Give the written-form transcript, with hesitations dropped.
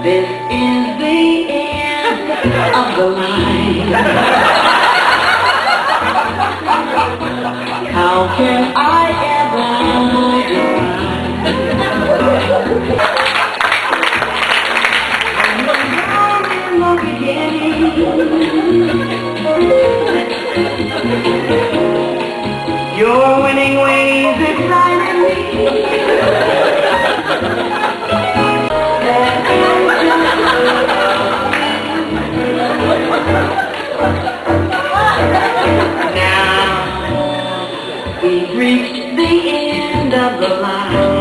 This is the end of the line. How can I ever decline? I'm in the beginning. Your winning ways excite me. Now we've reached the end of the line.